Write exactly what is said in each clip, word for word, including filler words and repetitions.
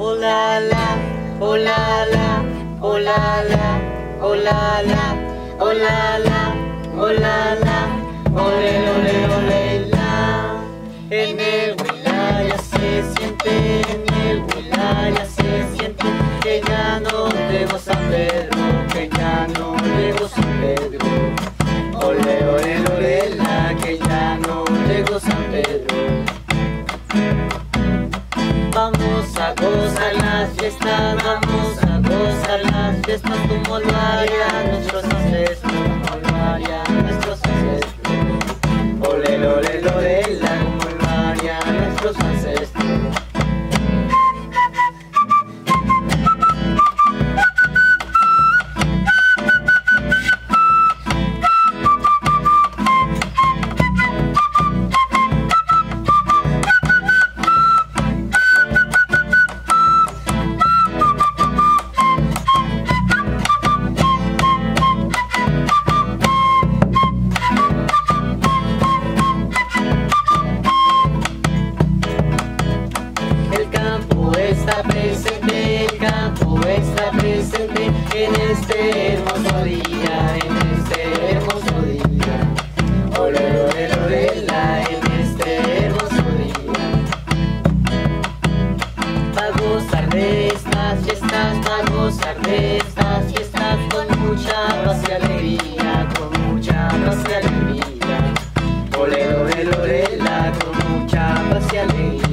oh la la, oh la la, oh la la, oh la la, oh la la, oh la la, ole ole ole la. En el Huilaya se siente, en el Huilaya se siente que ya no llegó San Pedro, que ya no llegó San Pedro. Ole ole ole la, que ya no llegó San Pedro. Vamos a gozar las fiestas, vamos a gozar las fiestas como lo harían nuestros ancestros, como lo harían nuestros ancestros. Ole, ole, ole, la, como lo harían nuestros ancestros. Está presente, el campo está presente en este hermoso día, en este hermoso día. Ole, ole, ole, la, en este hermoso día. Va a gozar de estas fiestas, va a gozar de estas fiestas con mucha paz y alegría, con mucha paz y alegría. Ole, ole, ole, la, con mucha paz y alegría.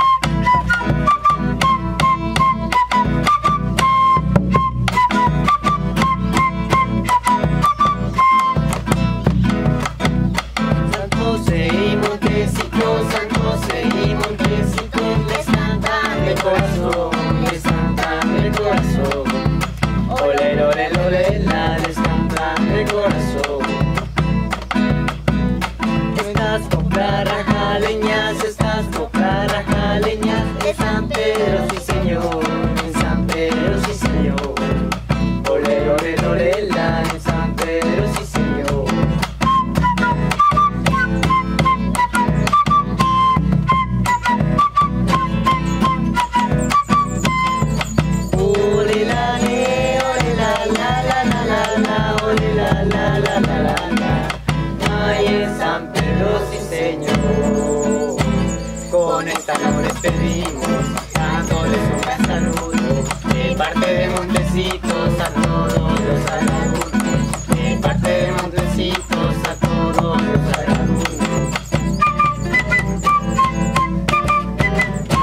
Corazón, les cantan el corazón. Ole, ole, ole, la, les cantan el corazón. Estas cocarajaleñas, estas cocarajaleñas, en San Pedro, sí señor, en San Pedro, sí señor. Ole, ole, ole, la, en San Pedro, sí señor. San Pedro, sí señor. Con esta nos despedimos, dándoles un gran saludo de parte de Montecitos a todos los alumnos, de parte de Montecitos a todos los alumnos.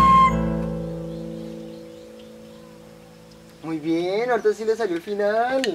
Muy bien, ahorita sí le salió el final.